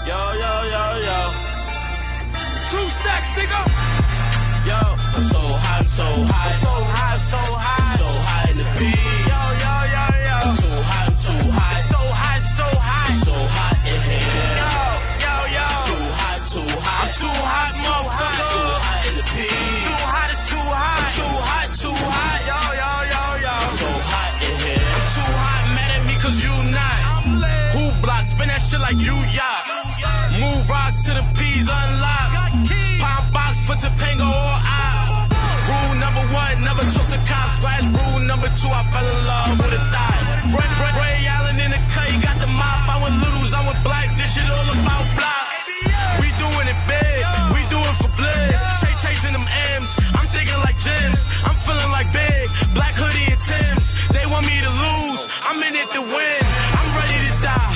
Yo, yo, yo, yo. 2 stacks, nigga. Yo, I'm so high, so high. I'm so high, so high. So high in the beat. Yo, yo, yo, yo. I'm too high, too high. So high, so high. So hot in here. Yo, yo, yo. Too hot, too hot. I'm too hot, motherfucker. Too hot in the beat. Too hot is too hot. I'm too hot, too hot. Yo, yo, yo, yo. So hot in here. I'm too hot, mad at me cause you not. Who block? Spin that shit like you yacht. Move rocks to the P's unlocked. Pop box for Topanga or I. Rule number 1, never took the cops. Scratch rule number 2, I fell in love with a thigh. Ray Allen in the cut, he got the mop. I went littles, I went black. This shit all about blocks. We doing it big, we do it for bliss. Chasing them M's, I'm thinking like Jims. I'm feeling like Big, black hoodie and Timbs. They want me to lose, I'm in it to win. I'm ready to die.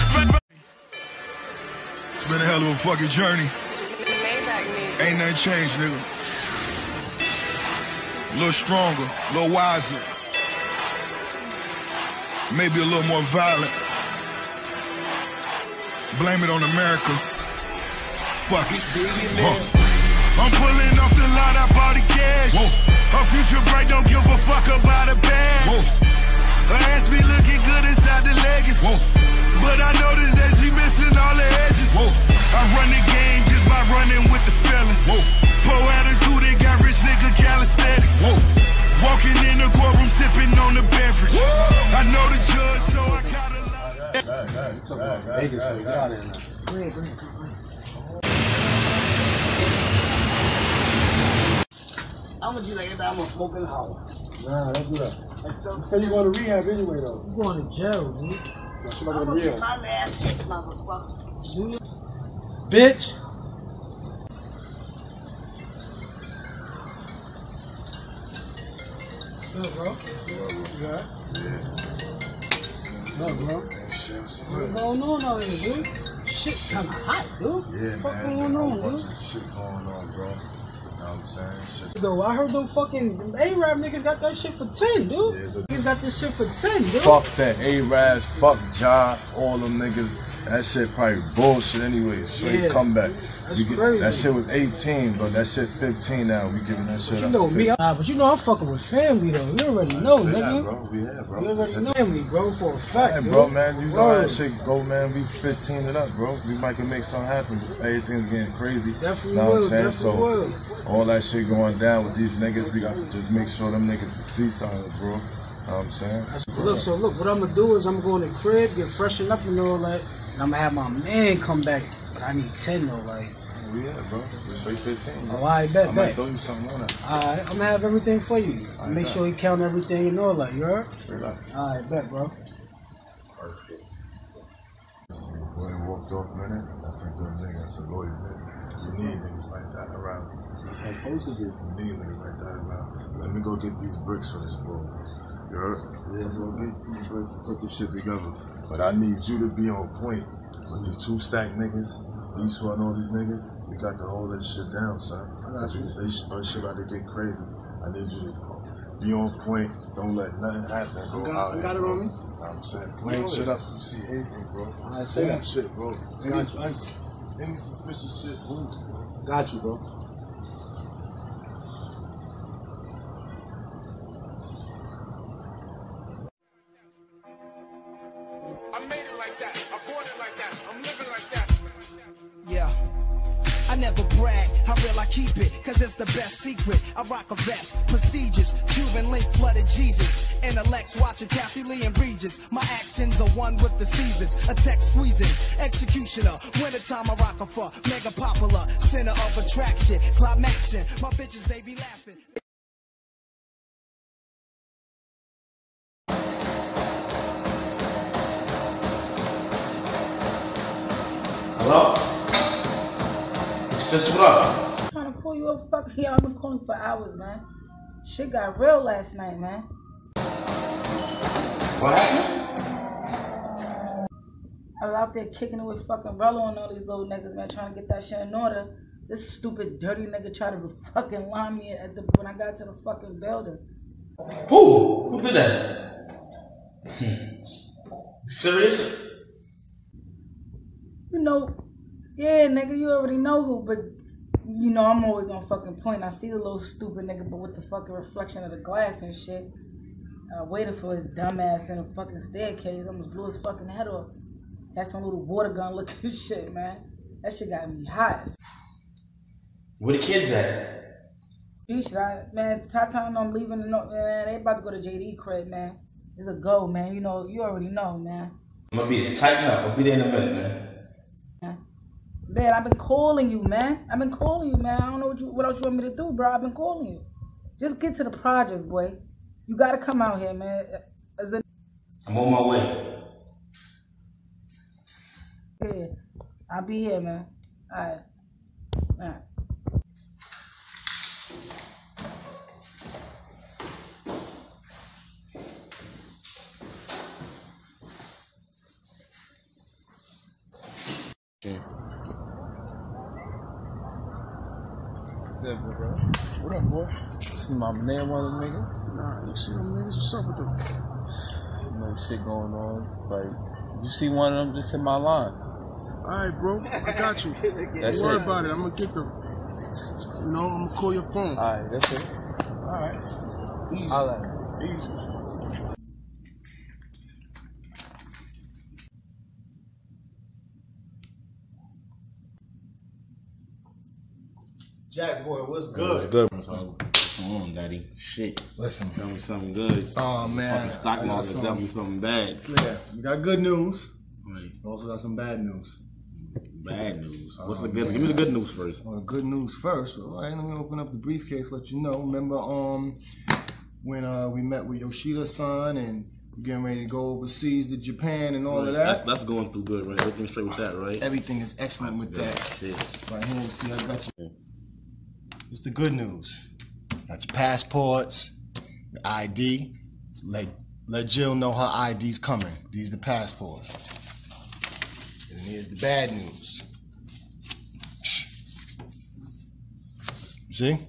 It's been a hell of a fucking journey. Ain't nothing changed, nigga. A little stronger, a little wiser. Maybe a little more violent. Blame it on America. Fuck it. I'm pulling off the lot, I bought the cash. Her future bright, don't give a fuck about a bag. Her ass be looking good inside the leggings. But I noticed that she missing all the edges. I run the game just by running with the fellas. Poor attitude, they got rich nigga calisthenics. Walking in the courtroom sipping on the beverage. I know the judge, so I got a lot. You talking about Vegas, so you got it now. Go ahead. I'm gonna do like that, I'm gonna smoke in the house. Nah, don't do that. You said you going to rehab anyway, though. You going to jail, dude. I'm gonna get my last hit, motherfucker. Bitch! What's up, bro? Yeah. What's up, bro? What's going on out here, dude? Shit kinda hot, dude. Yeah, what man. going on, a bunch dude? of shit going on, bro. You know what I'm saying? Shit. Though, I heard them fucking A-Rap niggas got that shit for 10, dude. Yeah, Niggas got this shit for 10, dude. Fuck that A-Raps, fuck Ja, all them niggas. That shit probably bullshit anyway. Straight comeback. That's crazy. That shit was 18, but that shit 15 now. We giving that shit but you up. know me, but you know I'm fucking with family though. You already know, nigga. That, bro. Bro. You already know family, bro, for a fact, Hey, dude. bro, man, you know how that shit go, man. We 15 it up, bro. We might can make something happen. Everything's getting crazy. Definitely know what will, I'm saying? definitely will. All that shit going down with these niggas, we got to just make sure them niggas see something, bro. Know what I'm saying? Look, what I'm gonna do is I'm gonna go in the crib, get freshened up and all that, and I'm gonna have my man come back. But I need 10 though, like. Oh, yeah, bro. Just straight 15, bro. Oh, I bet. I might throw you something on that. Alright, I'm gonna have everything for you. Make sure you count everything and all that, you heard? Relax. Alright, bet, bro. Perfect. Boy walked off, man. That's a good nigga. That's a loyal nigga. Cause you need niggas like that around. That's what it's supposed to be. You need niggas like that around. Let me go get these bricks for this boy. You heard? Let's go get these bricks and put this shit together. But I need you to be on point with these 2 stack niggas. These who I know these niggas, we got to hold that shit down, son. I got you. They shit about to get crazy. I need you to be on point. Don't let nothing happen, bro. You got it on me? I'm saying, clean shit up. You see anything, bro. I say that shit, bro. Any suspicious shit, boom. Got you, bro. I made it like that. I bought it like that. I'm living like that. Yeah. I never brag, how real I keep it, cause it's the best secret. I rock a vest, prestigious, Cuban link, flooded Jesus. Intellects watching Kathy Lee and Regis. My actions are one with the seasons. A text squeezing, executioner. Wintertime I rock a fuck, mega popular. Center of attraction, climaxing. My bitches, they be laughing. Hello? Sis, what up? I'm trying to pull you up, fuck here. I've been calling for hours, man. Shit got real last night, man. What happened? I was out there kicking it with fucking Rello and all these little niggas, man, trying to get that shit in order. This stupid, dirty nigga tried to fucking line me at when I got to the fucking building. Who? Who did that? Serious? You know, Yeah, nigga, you already know who, but you know I'm always on fucking point. I see the little stupid nigga, but with the fucking reflection of the glass and shit. I waited for his dumb ass in the fucking staircase. Almost blew his fucking head off. Had some little water gun looking shit, man. That shit got me hot. Where the kids at? Man, Tata and I'm leaving. Man, they about to go to JD crib, man. It's a go, man. You know, you already know, man. I'm gonna be there. Tighten up. I'll be there in a minute, man. Man, I've been calling you, man. I don't know what else you want me to do, bro. I've been calling you. Just get to the project, boy. You gotta come out here, man. I'm on my way. Yeah, I'll be here, man. All right. Yeah. What up, boy? See my man, one of them niggas? Nah, you see them niggas? What's up with them? No shit going on. Like, you see one of them, just hit my line. Alright, bro. I got you. That's Don't worry it. about it. I'm gonna get them. You know, I'm gonna call your phone. Alright, that's it. Alright. Easy. Alright. Easy. Jack boy, what's good? What's good? Come on, daddy. Shit. Listen. Tell me something good. Oh man. Fucking stock market tell me something bad. Yeah, we got good news. Right. We also got some bad news. Bad news. What's the good? Give me the good news first. Well, the good news first. All right, let me open up the briefcase. Let you know. Remember, when we met with Yoshida's son and we're getting ready to go overseas to Japan and all of that. That's going through good, right? Everything's straight with that, right? Everything is excellent with that. Shit. Right here, see, I got you. It's the good news. Got your passports, your ID. So let Jill know her ID's coming. These are the passports. And then here's the bad news. See?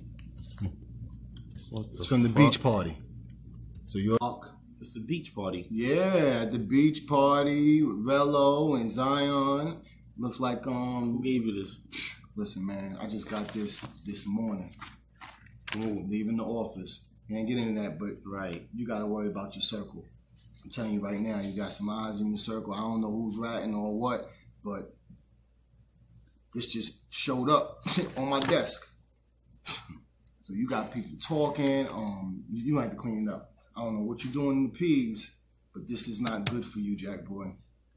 It's from the beach party. So you're... It's the beach party. Yeah, the beach party with Relo and Zion. Looks like Who gave you this? Listen, man, I just got this morning. Ooh. Leaving the office. You ain't getting into that, but Right. you got to worry about your circle. I'm telling you right now, you got some eyes in your circle. I don't know who's ratting or what, but this just showed up on my desk. So you got people talking. You have to clean it up. I don't know what you're doing in the P's, but this is not good for you, Jack boy.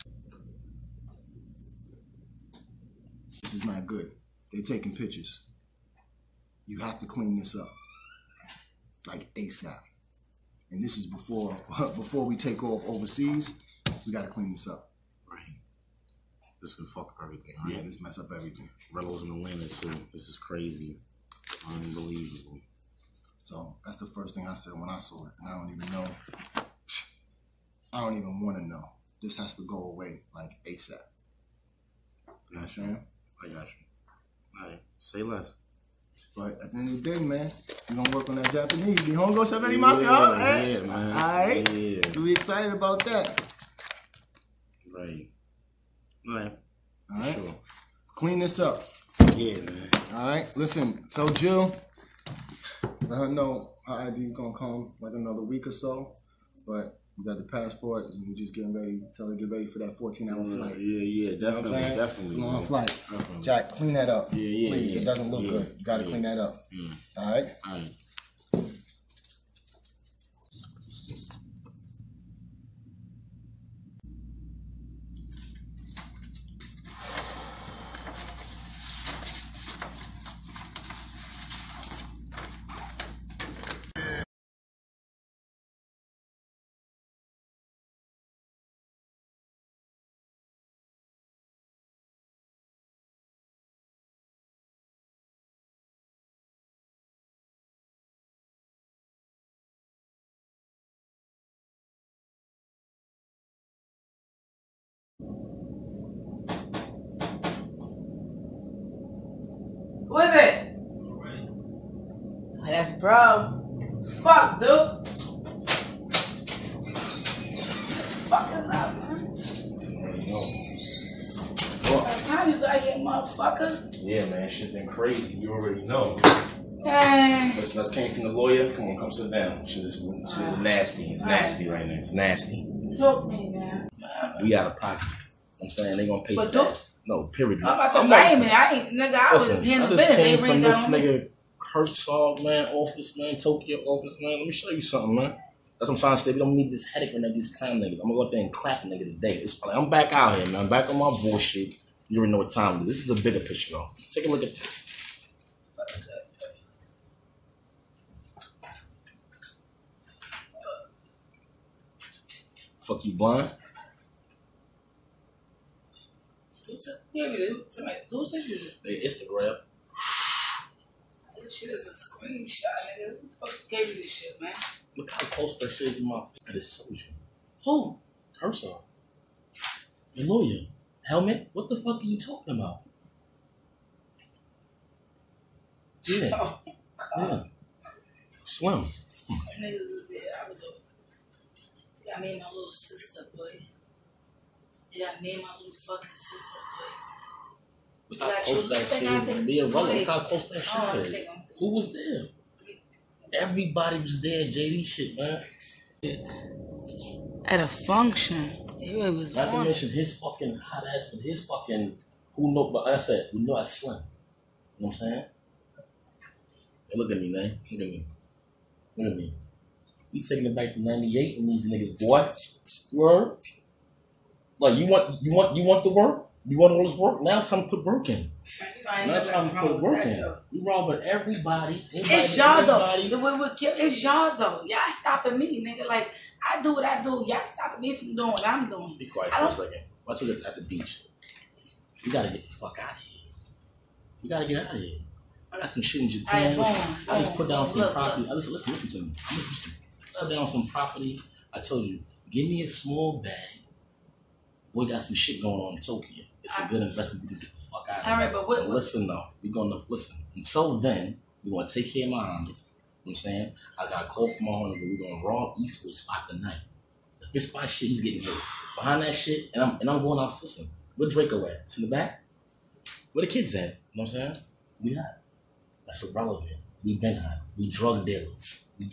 This is not good. They're taking pictures. You have to clean this up, like ASAP. And this is before we take off overseas. We got to clean this up. Right. This can fuck up everything, right? Yeah, this mess up everything. Reynolds in Atlanta too. This is crazy. Unbelievable. So that's the first thing I said when I saw it. And I don't even know. I don't even want to know. This has to go away like ASAP. You know what I'm saying? I got you. All right. Say less. But at the end of the day, man, we're going to work on that Japanese. The hongo saberimasu, huh? Yeah, man. All right? Yeah. So we excited about that. Right. All right. All right? Sure. Clean this up. Yeah, man. All right? Listen, tell Jill, let her know her ID is going to come like another week or so. But we got the passport, and we're just getting ready. Tell her to get ready for that 14-hour flight. Yeah, definitely, You know what I'm saying? definitely. It's a long man. flight. Definitely. Jack, clean that up. Yeah, Please, yeah. it doesn't look Yeah, good. You got to clean that up. All right? All right. Who is it? That's bro. Fuck, dude. Fuck is up, man? What time time you got here, motherfucker. Yeah, man, shit's been crazy. You already know. Hey. Listen, us came from the lawyer. Come on, come sit down. Shit is nasty. It's nasty right now. It's nasty. Talk to me, man. We out of pocket. I'm saying they gonna pay for that. No, period. I was here in the just minute. came from this nigga Kurtzog, man, office, man, Tokyo office, man. Let me show you something, man. That's what I'm trying to say. We don't need this headache right now, these clown niggas. I'm gonna go out there and clap nigga today. I'm back out here, man. I'm back on my bullshit. You already know what time it is. This is a bigger picture, though. Take a look at this. Fuck you, blind? Who sent you this? Instagram. This shit is a screenshot, nigga. Who the fuck gave you this shit, man? Look how close that shit is in my face. I just told you. Who? Kurtzog. The lawyer. Helmet? What the fuck are you talking about? Yeah. Oh, yeah. Slim. Niggas was there. They got me and my little sister, boy. They got me and my little fucking sister, boy. Look how close that shit is. Be irrelevant. Look how close that shit is. Who was there? Everybody was there, JD shit, man. At a function. It was not to mention his fucking hot ass, but his fucking, who know, but like I said, we know that's Slim. You know what I'm saying? Hey, look at me, man. Look at me. Look at me. We taking it back to 98 and these niggas, boy. Word? Like, you want the work? You want all this work? Now it's time to put work in. Now it's time to put work in. We wrong with everybody. It's y'all though. It's y'all though. Y'all stopping me, nigga. Like, I do what I do. Y'all stopping me from doing what I'm doing. Be quiet for a second. Watch it at the beach. We gotta get the fuck out of here. We gotta get out of here. I got some shit in Japan. I just put down some property. Listen to me. Put down some property. I told you, give me a small bag. We got some shit going on in Tokyo. It's a good investment to get the fuck out of here. All right, but what? Listen though, we're gonna listen. Until then, we're gonna take care of my army. You know what I'm saying? I got a call from my owner, but we're gonna rob Eastwood spot tonight. The fifth spot shit, he's getting hit. Behind that shit, and I'm going out system. Where Draco at? It's in the back? Where the kids at? You know what I'm saying? We hot. That's irrelevant. We been hot. We drug dealers. We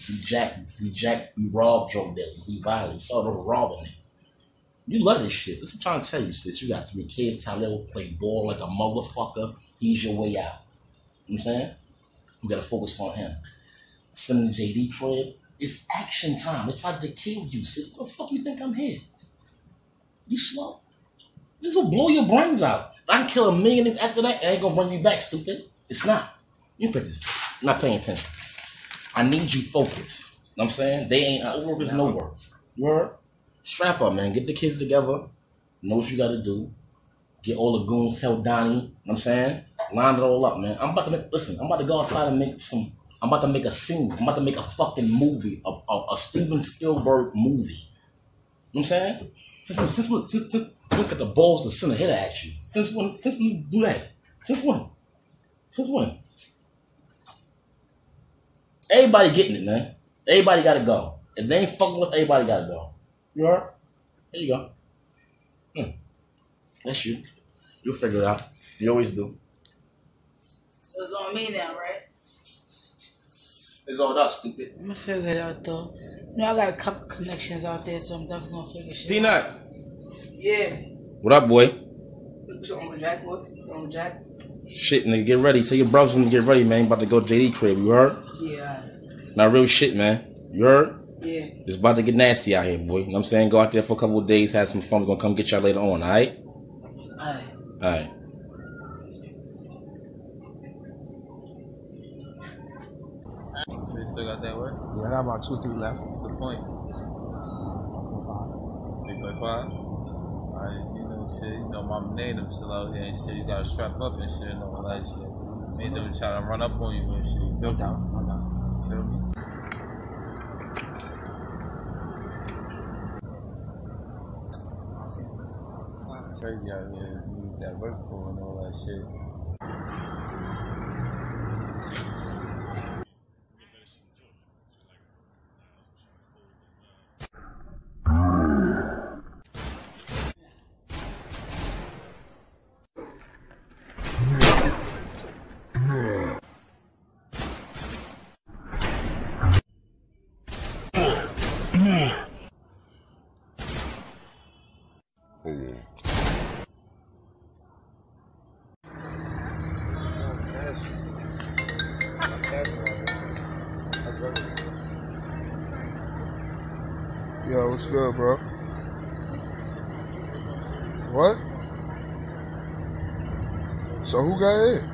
rob drug dealers. We violent. We started robbing niggas. You love this shit. Listen, I'm trying to tell you, sis. You got 3 kids. Tyler play ball like a motherfucker. He's your way out. You know what I'm saying? We gotta focus on him. Send the JD crib. It's action time. They tried to kill you, sis. What the fuck you think I'm here? You slow? This will blow your brains out. I can kill 1 million after that. It ain't gonna bring you back, stupid. It's not. You pictures. I'm not paying attention. I need you focused. You know what I'm saying? They ain't out work is no work. You heard? Strap up, man. Get the kids together. Know what you gotta do. Get all the goons held down. You know what I'm saying? Line it all up, man. I'm about to go outside and I'm about to make a scene. I'm about to make a fucking movie. A Steven Spielberg movie. You know what I'm saying? Since got the balls to send a hitter at you. Since when you do that? Since when? Everybody getting it, man. Everybody gotta go. If they ain't fucking with, everybody gotta go. You alright? There you go. That's you. You'll figure it out. You always do. So it's on me now, right? It's on us, stupid. I'm gonna figure it out though. You know, I got a couple connections out there, so I'm definitely gonna figure shit Peanut. out. Yeah. What up, boy? What's Uncle Jack, boy? Uncle Jack? Shit, nigga, get ready. Tell your brothers to get ready, man. About to go JD crib, you heard? Yeah. Not real shit, man. You heard? Yeah. It's about to get nasty out here, boy. You know what I'm saying? Go out there for a couple of days, have some fun. We're gonna come get y'all later on, alright? Alright. Alright. So you still got that work? Yeah, I got about 2 or 3 left. What's the point? 3.5? Alright, you know shit, you know Mama Nate them still out here and shit, you gotta strap up and shit and all that shit. Me and them trying to run up on you and shit, you feel me? No doubt. Feel me? It's crazy out here, you need that work for and all that shit. Yo, what's good, bro? What? So who got it?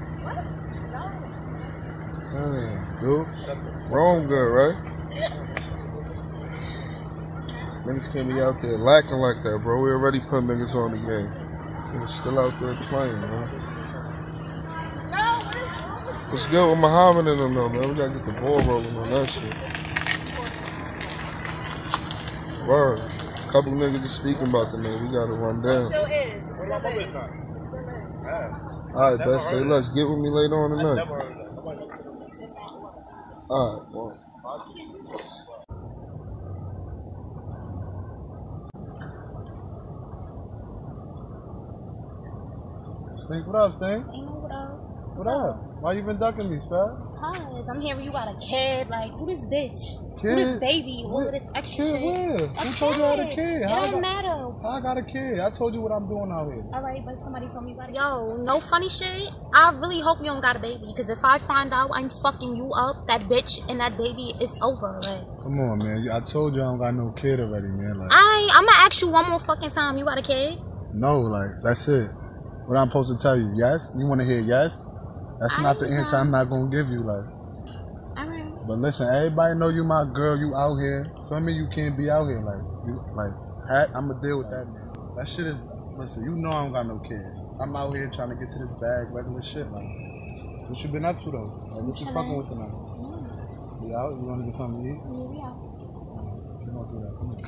Damn, dude. Wrong good, right? Niggas can't be out there lacking like that, bro. We already put niggas on the game. Niggas still out there playing, man. What's good with Muhammad and them, though, man? We gotta get the ball rolling on that shit. Word. A couple niggas just speaking about the nigga. We gotta run down. Still is. Alright, best say less. Get with me later on tonight. Alright, well. Stink, what up, Stink? Ain't no what up. What up? Why you been ducking me, Spaz? Cause I'm hearing you got a kid. Like, who this bitch? Kid? Who this baby? All of this extra Kid shit. where? Who told you I had a kid? It don't matter. I got a kid. I told you what I'm doing out here. Alright, but somebody told me you got a kid. Yo, no funny shit. I really hope you don't got a baby. Cause if I find out I'm fucking you up, that bitch and that baby, it's over. Like, Come on, man. I told you I don't got no kid already, man. Like, I'm gonna ask you one more fucking time. You got a kid? no, like, that's it. What I'm supposed to tell you? Yes? You want to hear yes? That's not the answer I'm not going to give you, like. Alright. But listen, everybody know you my girl. You out here. For me, you can't be out here. Like, I'm going to deal with that, man. That shit is, listen, you know I don't got no kid. I'm out here trying to get to this bag, regular shit, like. What you been up to, though? Like, what you fucking with tonight? You out? You want to get something to eat? Yeah, we out. You don't do that. Come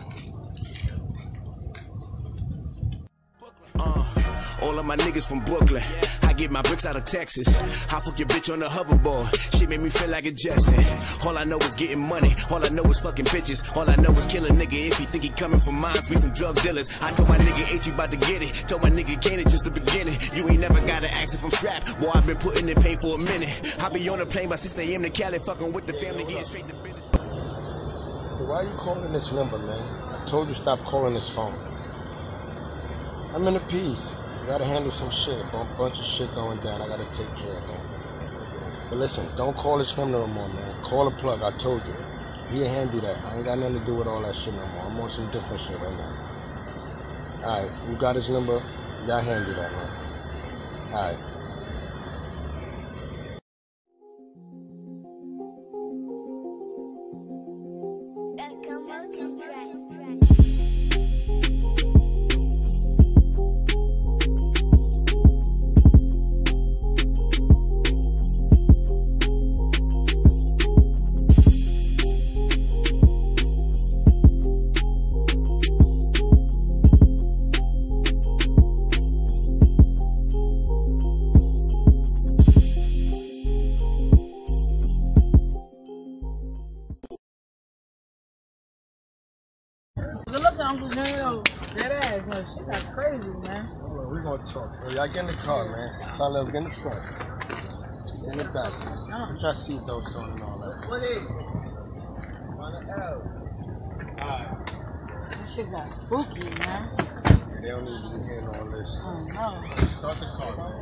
on. All of my niggas from Brooklyn. I get my bricks out of Texas. I fuck your bitch on the hoverboard. Shit made me feel like a Jetson. All I know is getting money. All I know is fucking bitches. All I know is kill a nigga if he think he coming from mines. We some drug dealers. I told my nigga, ain't you about to get it? Told my nigga, can't it just the beginning? You ain't never gotta ask if I'm strapped. Boy, I've been putting in pain for a minute. I be on a plane by 6 a.m. to Cali, fucking with the family, getting straight to business. Why are you calling this number, man? I told you stop calling this phone. I'm in a piece. I gotta handle some shit. A bunch of shit going down. I gotta take care of, man. But listen, don't call this number no more, man. Call the plug. I told you. He'll handle that. I ain't got nothing to do with all that shit no more. I'm on some different shit right now. Alright, you got his number. Y'all handle that, man. Alright. Good luck, Uncle Jane. That ass, no, she got crazy, man. Hold on, we gonna talk, bro. Y'all get in the car, man. Tell her get in the front. Get in the back, man. Put your seatbelts on and all that. What is? Alright. This shit got spooky, man. Yeah, they don't need to be hearing all this. Oh, no. Start the car, man.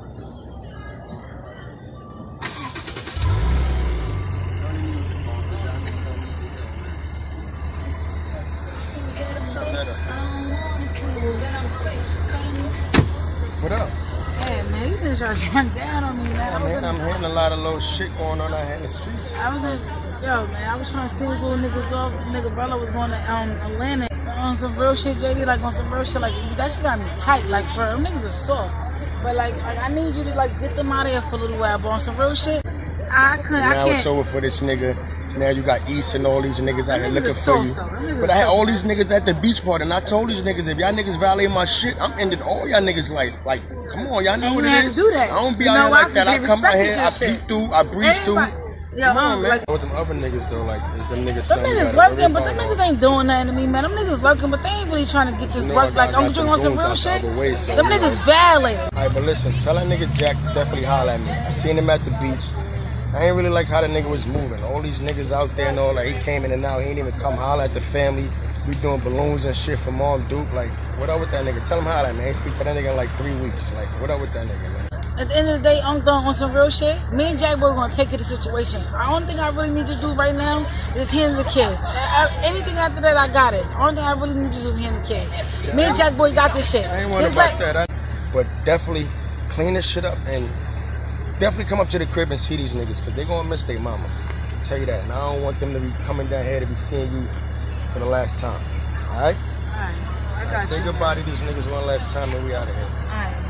What up? Hey, man, you just trying to run down on me, man. I'm hearing a lot of little shit going on out here in the streets. I was in, yo, man, I was trying to see little niggas off. Nigga brother was going to Atlanta on some real shit, JD, like on some real shit. Like, that shit got me tight, like, for them niggas are soft. But, like, I need you to, like, get them out of here for a little while, but on some real shit, I can't. Now it's over for this nigga. Now you got East and all these niggas out here looking for you. But I had all these niggas at the beach party, and I told these niggas, if y'all niggas violate my shit, I'm ending all y'all niggas like, come on, y'all know what it is. Do that. I don't be out here like that. I come out here, I peek through, I breeze through. Yo, come on, man. With them other niggas though, like them niggas. Them niggas lurking, but them niggas ain't doing nothing to me, man. Them niggas lurking, but they ain't really trying to get this work. Like, I'm doing on some real shit. Them niggas violating. Alright, but listen, tell that nigga Jack to definitely holler at me. I seen him at the beach. I I ain't really like how the nigga was moving. All these niggas out there and all, like, he came in and out. He ain't even come holler at the family. We doing balloons and shit for Mom Duke. Like, what up with that nigga? Tell him holler, man. He speak to that nigga in like 3 weeks. Like, what up with that nigga, man? At the end of the day, Uncle, on some real shit, me and Jack Boy gonna take it to the situation. The only thing I really need to do right now is handle the kids. Anything after that, I got it. The only thing I really need to do is handle the kids. Me and Jack Boy got this shit. I ain't worried about that. But definitely clean this shit up and definitely come up to the crib and see these niggas, because they gonna miss their mama. I'll tell you that. And I don't want them to be coming down here to be seeing you for the last time. Alright? Alright. I got you. Say goodbye to these niggas one last time and we out of here. Alright, man.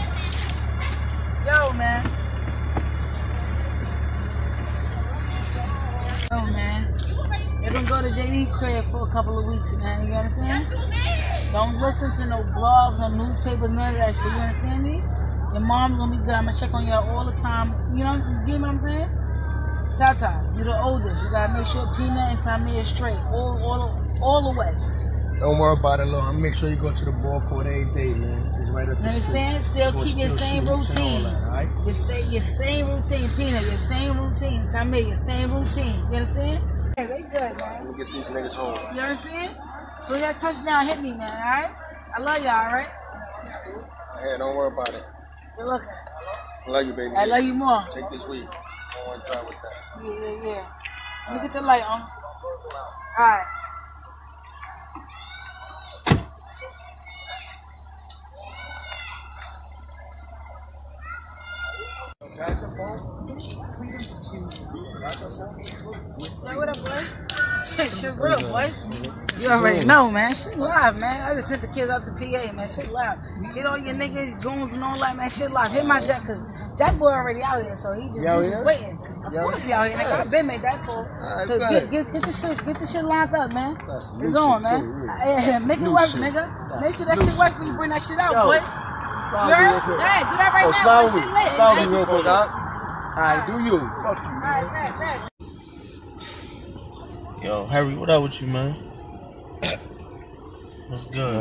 Yo, man. They're gonna go to JD crib for a couple of weeks, man. You understand? Don't listen to no blogs or newspapers, none of that shit. You understand me? Your mom's gonna be good. I'm gonna check on y'all all the time. You know, you get what I'm saying? Tata, you the oldest. You gotta make sure Peanut and Tommy is straight. All the way. Don't worry about it, Lord. I'm make sure you go to the ball court every day, man. It's right up the street. You understand? Still keep your same routine. Right? Your same routine, Peanut. Your same routine, Tommy. Your same routine. You understand? Hey, they good, man. Let me get these niggas home. You understand? So that touchdown hit me, man. All right? I love y'all. All right? Hey, don't worry about it. Good looking. I love you, baby. I love you more. Take this week. I don't want to try with that. Yeah. Let me get the light on. All right. Hey, what up, boy? Shit real, boy. You already know, man. Shit live, man. I just sent the kids out to PA, man. Shit live. Get all your niggas, goons and all that, man. Shit live. Hit my Jack, cause Jack Boy already out here, so he just waiting. Of course he out here, nigga. I've been made that call. So get the shit lined up, man. It's on, man. Yeah, make it work, nigga. Make sure that shit work when you bring that shit out, boy. You heard? Hey, do that right now. Slide me real quick, dog. Alright, do you. Fuck you, man. Yo, Harry, what up with you, man? What's good?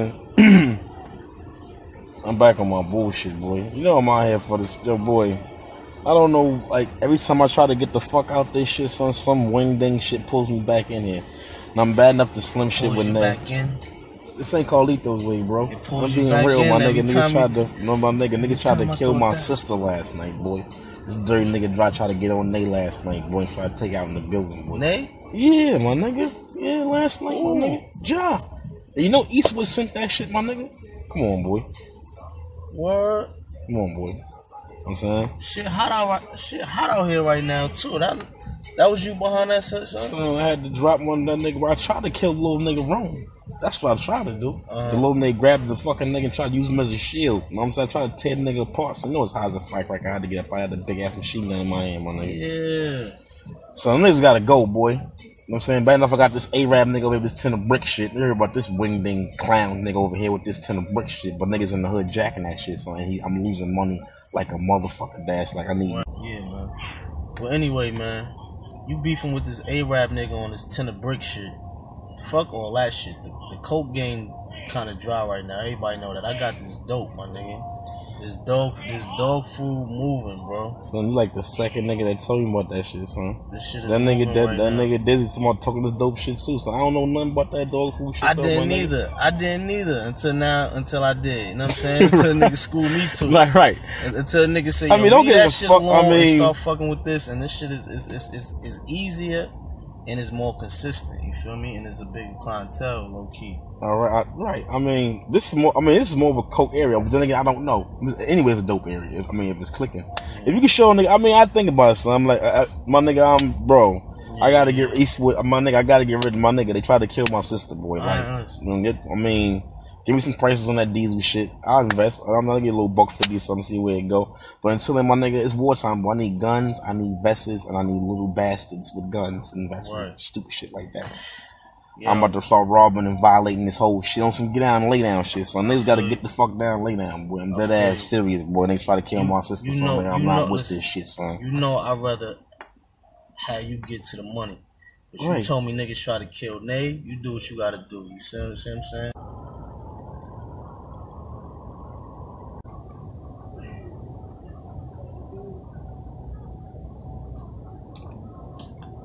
I'm back on my bullshit, boy. You know I'm out here for this, yo, boy. I don't know, like, every time I try to get the fuck out this shit, some wing ding shit pulls me back in here. And I'm bad enough to slim shit with Ned. Back in? This ain't Carlito's way, bro. I'm being real, my nigga. Nigga tried to kill my sister last night, boy. This dirty nigga tried to get on Nay last night, boy. Tried to take out in the building, boy. Nay? Yeah, my nigga. Yeah, last night, my nigga. Ja. You know Eastwood sent that shit, my nigga? Come on, boy. Word? Come on, boy. I'm saying? Shit hot out here right now, too. That was you behind that shit, son? So I had to drop one of that nigga where I tried to kill the little nigga wrong. That's what I tried to do. The little nigga grabbed the fucking nigga and tried to use him as a shield. You know what I'm saying? I tried to tear the nigga apart. So you know it's high as a firecracker. I had to get up. I had a big ass machine gun in my hand, my nigga. Yeah. So them niggas gotta go, boy. You know what I'm saying? Bad enough I got this Arab nigga over here with this tin of brick shit. You heard about this wing ding clown nigga over here with this tin of brick shit. But niggas in the hood jacking that shit, so I'm losing money like a motherfucker dash. Like I need. Yeah, man. Well, anyway, man. You beefing with this Arab nigga on this tin of brick shit. Fuck all that shit. The coke game kind of dry right now. Everybody know that. I got this dope, my nigga. This dog food moving, bro. Son, you like the second nigga that told me about that shit, son. This shit is that nigga right that nigga Dizzy talking this dope shit too. So I don't know nothing about that dog food shit. I didn't either until I did. You know what I'm saying? Until a nigga school me to it. Like, right. Until a nigga say, I mean, don't leave get that a shit fuck. alone I mean, and start fucking with this, and this shit is easier and it's more consistent. You feel me? And it's a big clientele, low key. All right, right. I mean, this is more of a coke area. But then again, I don't know. Anyway, it's a dope area. I mean, if it's clicking, if you can show a nigga, I mean, I think about it. So I'm like, my nigga, I gotta get Eastwood. My nigga, I gotta get rid of my nigga. They tried to kill my sister, boy. Like, give me some prices on that diesel shit. I'll invest. I'm gonna get a little $150 or something, see where it go. But until then, my nigga, it's wartime, boy. I need guns, I need vests, and I need little bastards with guns and vests, stupid shit like that. Yeah. I'm about to start robbing and violating this whole shit. On some get down and lay down shit. So niggas gotta get the fuck down and lay down, boy. I'm dead ass serious, boy. They try to kill my sister, son. I'm not with this shit, son. You know I'd rather have you get to the money. But you told me niggas try to kill Nay, you do what you gotta do. You see what I'm saying?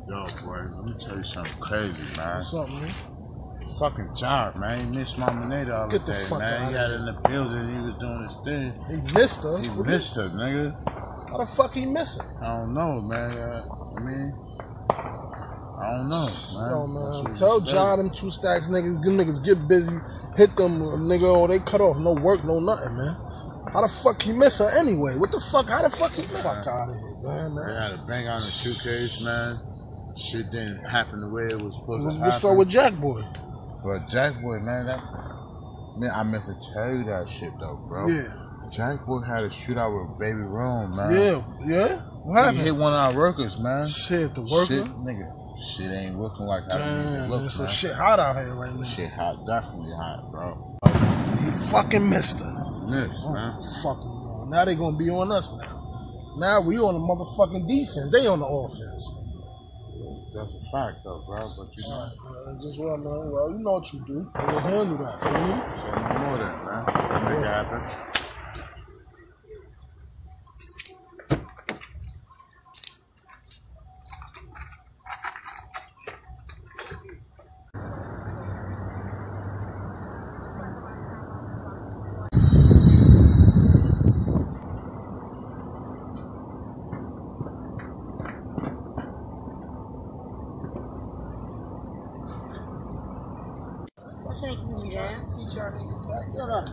Yo, boy, let me tell you something crazy, man. What's up, man? Fucking job, man. He missed Mama Nada all the Get the day, fuck man. out He of had here. in the building. He was doing his thing. He missed her. He missed her, nigga. How the fuck he miss her? I don't know, man. I mean, I don't know, man. Yo, man. Tell John them 2 stacks niggas, them niggas get busy, hit them, nigga, or they cut off. No work, no nothing, man. How the fuck he miss her anyway? What the fuck? How the fuck he miss her? Fuck out of here, man. They had a bang on the suitcase, man. Shit didn't happen the way it was supposed to happen. What's up with Jack Boy? But Jack Boy, man, I meant to tell you that shit though, bro. Yeah. Jack Boy had a shootout with Baby Rome, man. Yeah? What happened? He hit one of our workers, man. Shit, the worker? Shit, nigga. Shit ain't looking like how it look, so man. shit hot out here right now. Shit hot, definitely hot, bro. He fucking missed her. Miss, man. Fucking. Now they gonna be on us now. Now we on the motherfucking defense. They on the offense. That's a fact, though, bro. But you know, just well, man. Well, you know what you do. We'll handle that. Feel me? Say no more of that, man. Make it happen. What's making me jam? Teach our niggas that. Shut up.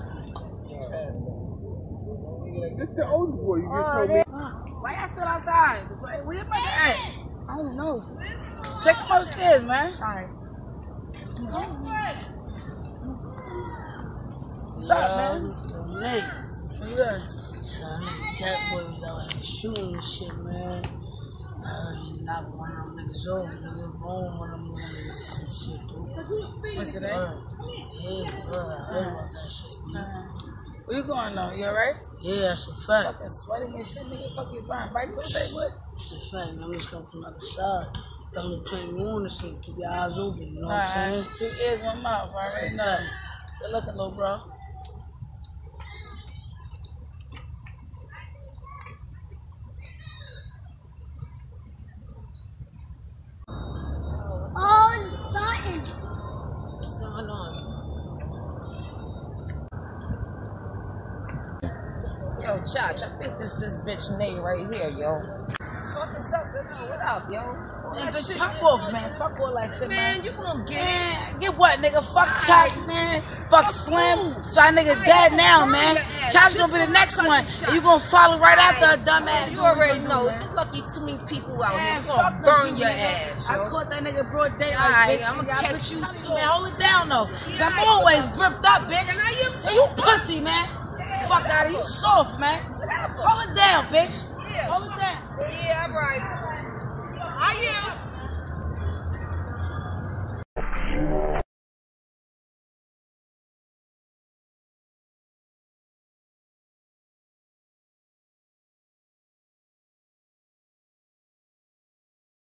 This the oldest boy. You just told me. Why y'all still outside? Where your mother at? I don't know. Take him upstairs, man. Alright. What's up, man? Nate. Yeah. So that nigga Jack Boy was out here shooting and shit, man. He knocked one of them niggas over, nigga. Wrong one of them niggas and shit, dude. What's today? Yeah, bro. I heard about that shit, man. Where you going though? You alright? Yeah, that's a fact. Fucking sweating and shit, nigga. Fucking flying bikes all day, what? It's a fact, man. I'm just coming from the other side. Tell them to play warning shit. Keep your eyes open, you know what I'm saying? 2 ears, 1 mouth. I already know. Good looking, little bro. Oh, it's starting. What's going on? Yo, Chach, I think this bitch Nate right here, yo. Fuck is up, bitch? What up, yo? Man, bitch, pop off, man. Fuck all that shit, man. Man, you gonna get it. Get what, nigga? Fuck Chach, man. Fuck Slim. So that nigga dead now, man. Chach gonna be the next one. And you gonna follow right after a dumbass. You already know. You lucky too many people out here. You gonna burn your ass, yo. I caught that nigga broad daylight, Alright, bitch. I'ma catch you too. Man, hold it down, though. Cause I'm always gripped up, bitch. And you pussy, man. Fuck out of you. Soft, man. Hold it down, bitch. Hold it down. Yeah, I'm right.